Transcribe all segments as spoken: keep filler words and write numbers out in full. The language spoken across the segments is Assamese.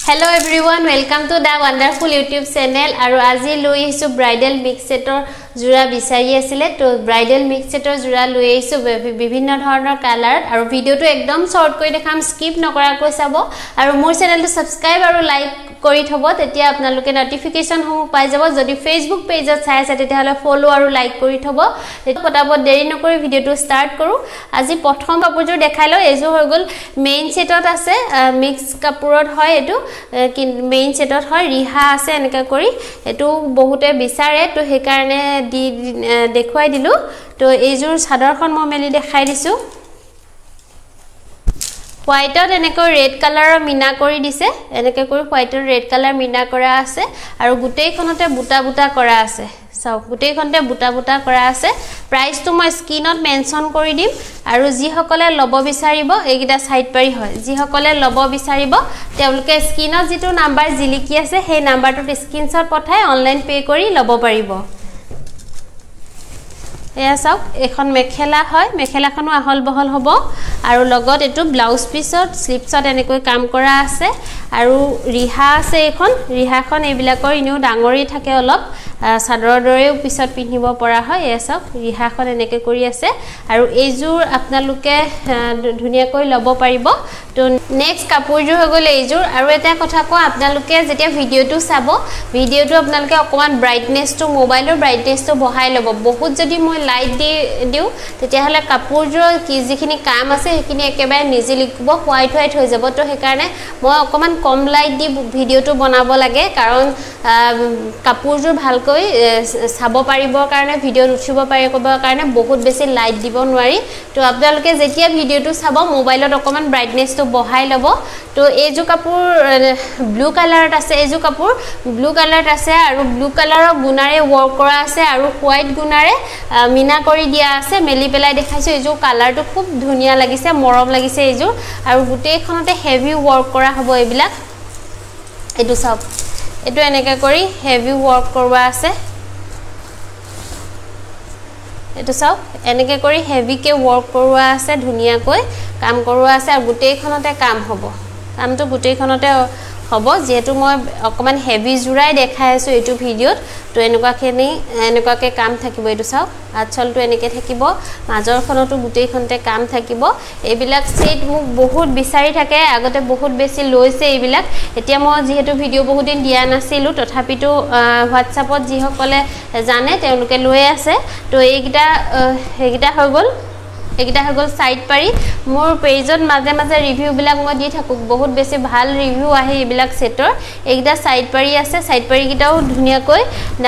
Hello everyone, welcome to the wonderful YouTube channel. Aru aji loi ahisu bridal mix setor jura bisari asile to bridal mix setor jura loi ahisu bibhinno dhoroner color aru video to ekdom short koi dekham skip nokora koi sabo aru mor channel to subscribe aru like kori thobo tetia apnaloke notification homu pai jabo jodi Facebook page at sai ase tetia hole follow aru like kori thobo tetia potabot deri nokori video to start koru aji prothom kapurjor dekhailo ejo hoy gol main setot ase mix kapurot hoy etu main setot hoy riha ase eneka kori etu bahute bisare to he karone di dekhwai dilu to ejur sadar khon mo meli dekhai disu white ot eneko red color mina kori dise eneke kori white ot red color mina kora ase aru gutei khonote buta buta kora ase so gutei khonte buta buta kora ase price to moi screen ot mention kori dim aru ji hokole lobo bisaribo egida side pari hoy ji hokole lobo bisaribo teuluke screen ot jitu number jiliki ase he number to screenshot pothai online pay kori lobo paribo এয়া সব এখন মেখেলা হয় মেখেলাখনো আহল বহল হ'ব আৰু লগত এটো ব্লাউজ পিছত স্লিপছত এনেকৈ কাম কৰা আছে আৰু ৰিহা আছে এখন ৰিহাখন এবিলাকৰ ইনো ডাঙৰি থাকে অলপ সাদৰৰ দৰেও পিছত পিন্ধিব পৰা হয় এয়া সব ৰিহাখন এনেকৈ কৰি আছে আৰু এইজোৰ আপোনালোকে ধুনিয়াকৈ লব পাৰিব তো নেক্সট কাপোৰজোৰ হৈ গলে এইজোৰ আৰু এটা কথা কও আপোনালোকে যেতিয়া ভিডিওটো চাব ভিডিওটো আপোনালোকে অকমান ব্ৰাইটনেসটো মোবাইলৰ ব্ৰাইটনেসটো বহাই লব বহুত যদি মই লাইট দি দিও তেতিয়া হলে কাপোৰজোৰ কি যিখিনি কাম আছে সেইখিনি একেবাৰে নিজে লিখব হোৱাইট হোৱাইট হৈ যাব তো হেকাৰণে মই অকমান কম লাইট দি ভিডিওটো বনাব লাগে কাৰণ কাপোৰজোৰ ভালকৈ চাব পাৰিবৰ কাৰণে ভিডিও উঠিব পাৰিবৰ কাৰণে বহুত বেছি লাইট দিব নোৱাৰি তো আপোনালোকে যেতিয়া ভিডিওটো চাব মোবাইলত অকমান ব্ৰাইটনেসটো বহাই লব তো এইজো কাপোৰ ব্লু কালাৰত আছে এইজো কাপোৰ ব্লু কালাৰত আছে আৰু ব্লু কালাৰৰ গুণাৰে ওয়াৰ্ক কৰা আছে আৰু হোৱাইট গুণাৰে মিনা কৰি দিয়া আছে মেলি পেলাই দেখাইছো এইজো কালাৰটো খুব ধুনিয়া লাগিছে মৰম লাগিছে এইজো আৰু গুটেইখনতে হেভি ওয়াৰ্ক কৰা হ'ব এইবিলাক এটো সব এটো এনেকা কৰি হেভি ওয়াৰ্ক কৰবা আছে এটো সব এনেকে কৰি হেভি কে ওয়াৰ্ক কৰবা আছে ধুনিয়া কৈ কাম কৰবা আছে আৰু গুটেইখনতে কাম হ'ব কামটো গুটেইখনতে হ'ব যেহেতু মই অকমান হেভি জুৰাই দেখাই আছো এটো ভিডিওত তো এনেকুৱাখিনি এনেকুৱাকে কাম থাকিব এটো চাও আচলটো এনেকে থাকিব মাজৰখনটো গুটেইখনতে কাম থাকিব এইবিলাক সেট মোক বহুত বিচাৰি থাকে আগতে বহুত বেছি লৈছে এইবিলাক এতিয়া মই যেহেতু ভিডিও বহুত দিন দিয়া নাছিলো তথাপিটো WhatsAppত যি সকলে জানে তেওঁলোকে লৈ আছে তো এইগিটা এইগিটা হৈ গল একিটা হৈ গল সাইড পাৰি মোৰ পেজত মাজে মাজে ৰিভিউ বিলাক মই দি থাকো বহুত বেছি ভাল ৰিভিউ আহে এইবিলাক সেটৰ একিটা সাইড পাৰি আছে সাইড পাৰি কিটাও ধুনিয়াকৈ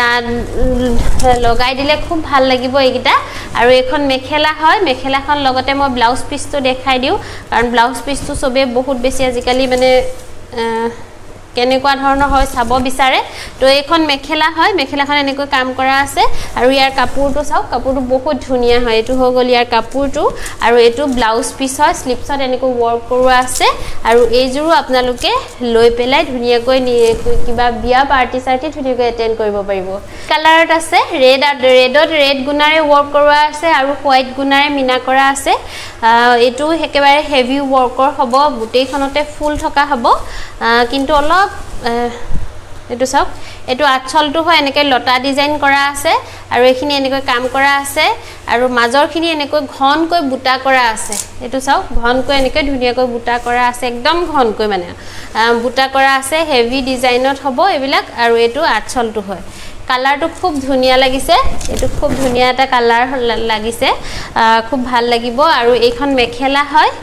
লগাই দিলে খুব ভাল লাগিব একিটা আৰু এখন মেখেলা হয় মেখেলাখন লগতে মই ব্লাউজ পিসটো দেখাই দিও কাৰণ ব্লাউজ পিসটো সবে বহুত বেছি আজিকালি মানে কেনেকুৱা ধৰণৰ হয় চাব বিচাৰে তো এইখন মেখেলা হয় মেখেলাখন এনেকৈ কাম কৰা আছে আৰু ইয়াৰ কাপোৰটো চাও কাপোৰটো বহুত ধুনিয়া হয় এটো হৈ গল ইয়াৰ কাপোৰটো আৰু এটো ব্লাউজ পিস হয় স্লিপছত এনেকৈ ওয়াৰ্ক কৰা আছে আৰু এইজোৰো আপোনালোকে লৈ পেলাই ধুনিয়াকৈ কিবা বিয়া পাৰ্টি সাৰ্টি ধুনিয়াকৈ এটেন্ড কৰিব পাৰিব কালাৰত আছে ৰেড আৰু ৰেডত ৰেড গুণাৰে ওয়াৰ্ক কৰা আছে আৰু হোৱাইট গুণাৰে মিনা কৰা আছে এটো একেবাৰে হেভি ওয়াৰ্কৰ হ'ব গুটেইখনতে ফুল থকা হ'ব কিন্তু অলপ এটো সব এটো আচলটো হয় এনেকৈ লতা ডিজাইন কৰা আছে আৰু এখিনি এনেকৈ কাম কৰা আছে আৰু মাজৰখিনি এনেকৈ ঘনকৈ বুটা কৰা আছে এটো সব ঘনকৈ এনেকৈ ধুনিয়াকৈ বুটা কৰা আছে একদম ঘনকৈ মানে বুটা কৰা আছে হেভি ডিজাইনত হ'ব এবিলাক আৰু এটো আচলটো হয় কালাৰটো খুব ধুনিয়া লাগিছে এটো খুব ধুনিয়া এটা কালাৰ লাগিছে খুব ভাল লাগিব আৰু এইখন মেখেলা হয়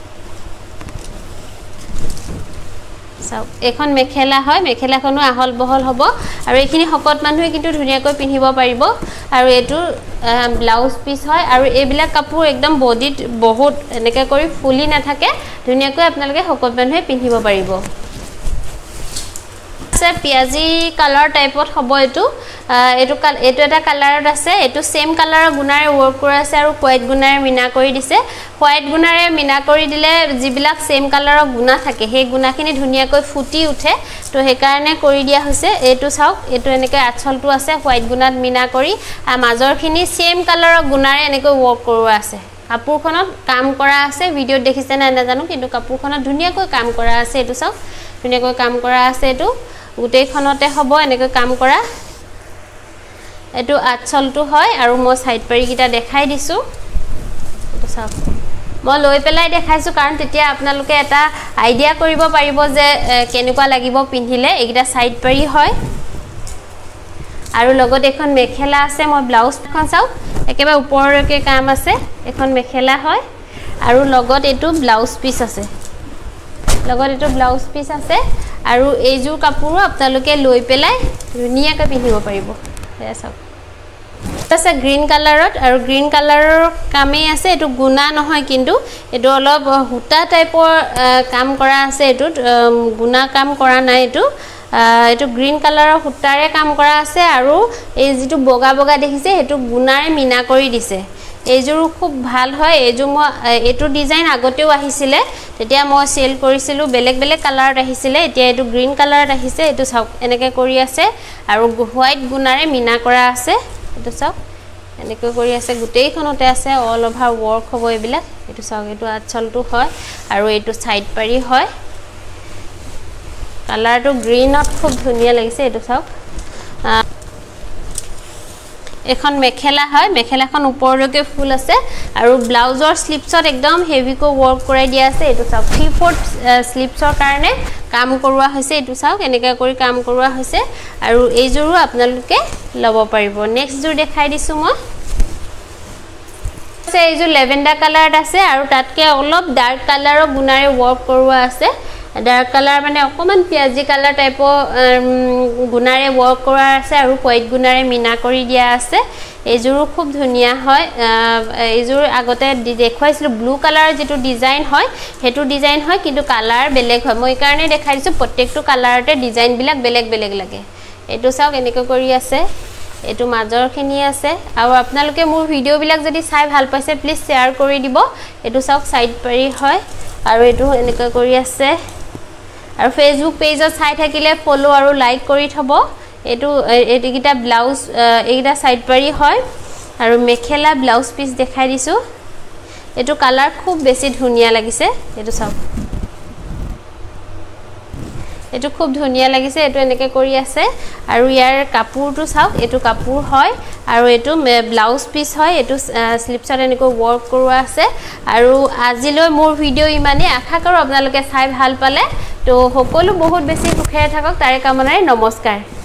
সব এখন মেখেলা হয় মেখেলাখনো আহল বহল হ'ব আৰু এখিনি হকত মানুহে কিন্তু ধুনিয়াকৈ পিন্ধিব পাৰিব আৰু এটো ব্লাউজ পিস হয় আৰু এইবিলাক কাপোৰ একদম বডিত বহুত এনেকৈ কৰি ফুলি নাথাকে ধুনিয়াকৈ আপোনালোকে হকত মানুহে পিন্ধিব পাৰিব আছে পিয়াজি কালাৰ টাইপত হ'ব এটো এটো এটো এটা কালাৰত আছে এটো সেম কালাৰৰ গুণাৰে ওয়াৰ্ক কৰা আছে আৰু হোৱাইট গুণাৰে মিনা কৰি দিছে হোৱাইট গুণাৰে মিনা কৰি দিলে যিবিলাক সেম কালাৰৰ গুণা থাকে সেই গুণাখিনি ধুনিয়াকৈ ফুটি উঠে তো হে কাৰণে কৰি দিয়া হৈছে এটো চাওক এটো এনেকৈ আচলটো আছে হোৱাইট গুণাত মিনা কৰি আৰু মাজৰখিনি সেম কালাৰৰ গুণাৰে এনেকৈ ওয়াৰ্ক কৰা আছে কাপোৰখনত কাম কৰা আছে ভিডিওত দেখিছে না নাজানো কিন্তু কাপোৰখনত ধুনিয়াকৈ কাম কৰা আছে এটো চাওক ধুনীয়াকৈ কাম কৰা আছে এটো গোটেইখনতে হ'ব এনেকৈ কাম কৰা এটো আঁচলটো হয় আৰু মই সাইড পাৰি কিটা দেখাই দিছো এটো চাওক মই লৈ পেলাই দেখাইছো কাৰণ তেতিয়া আপোনালোকে এটা আইডিয়া কৰিব পাৰিব যে কেনেকুৱা লাগিব পিন্ধিলে এইটা সাইড পাৰি হয় আৰু লগত এখন মেখেলা আছে মই ব্লাউজখন চাও একেবাৰে ওপৰলৈকে কাম আছে এখন মেখেলা হয় আৰু লগত এটো ব্লাউজ পিস আছে লগত এটো ব্লাউজ পিস আছে আৰু এইজোৰ কাপোৰো আপোনালোকে লৈ পেলাই ধুনীয়াকৈ পিন্ধিব পাৰিব এয়া চাওক আছে গ্ৰীন কালাৰত আৰু গ্ৰীন কালাৰৰ কামে আছে এটো গুনা নহয় কিন্তু এটো অলপ হুটা টাইপৰ কাম কৰা আছে এটো গুনা কাম কৰা নাই এটো এটো গ্ৰীন কালাৰৰ হুটাৰে কাম কৰা আছে আৰু এই যেটো বগা বগা দেখিছে এটো গুনাৰে মিনা কৰি দিছে এইজোৰ খুব ভাল হয় এইজোৰ মই এটো ডিজাইন আগতেও আহিছিলে তেতিয়া মই সেল কৰিছিলো বেলেগ বেলেগ কালাৰত আহিছিলে এতিয়া এটো গ্ৰীন কালাৰত আহিছে এটো চাওক এনেকৈ কৰি আছে আৰু হোৱাইট গুনাৰে মিনা কৰা আছে এটো চাওক এনেকৈ কৰি আছে গোটেইখনতে আছে অল ওভাৰ ওয়ার্ক হ'ব এইবিলাক এটো চাওক এটো আঁচলটো হয় আৰু এটো সাইড পাৰি হয় কালাৰটো গ্ৰীনত খুব ধুনীয়া লাগিছে এটো চাওক এখন মেখেলা হয় মেখেলাখন ওপৰলৈকে ফুল আছে আৰু ব্লাউজৰ স্লিপছত একদম হেভিকৈ ওয়ার্ক কৰাই দিয়া আছে এটো চাওক থ্ৰী ফ'ৰ্থ স্লিপছৰ কাৰণে কাম কৰোৱা হৈছে এটো চাওক এনেকৈ কৰি কাম কৰোৱা হৈছে আৰু এইজোৰো আপোনালোকে লব পাৰিব নেক্সট জোৰ দেখাই দিছো মই আছে এইজোৰ লেভেণ্ডাৰ কালাৰত আছে আৰু তাতকে অলপ ডাৰ্ক কালাৰৰ গুনাৰে ওয়ার্ক কৰোৱা আছে ডাৰ্ক কালাৰ মানে অকমান পিয়াজি কালাৰ টাইপৰ গুনাৰে ওয়ার্ক কৰা আছে আৰু হোৱাইট গুনাৰে মিনা কৰি দিয়া আছে এইজোৰো খুব ধুনীয়া হয় এইজোৰ আগতে দেখুৱাইছিল ব্লু কালাৰ যেটো ডিজাইন হয় হেতু ডিজাইন হয় কিন্তু কালাৰ বেলেগ হয় মই কাৰণে দেখাই দিছো প্ৰত্যেকটো কালাৰতে ডিজাইন বিলাক বেলেগ বেলেগ লাগে এটো চাওক এনেকৈ কৰি আছে এটো মাজৰ খিনি আছে আৰু আপোনালোকে মোৰ ভিডিও বিলাক যদি চাই ভাল পাইছে প্লিজ শেয়াৰ কৰি দিব এটো চাওক সাইড পাৰি হয় আৰু এটো এনেকৈ কৰি আছে আৰু ফেসবুক পেজত চাই থাকিলে ফলো আৰু লাইক কৰি থব এটো এটিকিটা ব্লাউজ এইটা সাইড পাৰি হয় আৰু মেখেলা ব্লাউজ পিস দেখাই দিছো এটো কালাৰ খুব বেছি ধুনীয়া লাগিছে এটো চাওক এটো খুব ধুনীয়া লাগিছে এটো এনেকৈ কৰি আছে আৰু ইয়াৰ কাপোৰটো চাওক এটো কাপোৰ হয় আৰু এটো ব্লাউজ পিস হয় এটো স্লিপছত এনেকৈ ওয়ার্ক কৰোৱা আছে আৰু আজিলৈ মোৰ ভিডিও ইমানে আশা কৰো আপোনালোকে চাই ভাল পালে তো সকলো বহুত বেছি সুখেৰে থাকক তাৰে কামনাৰে নমস্কাৰ।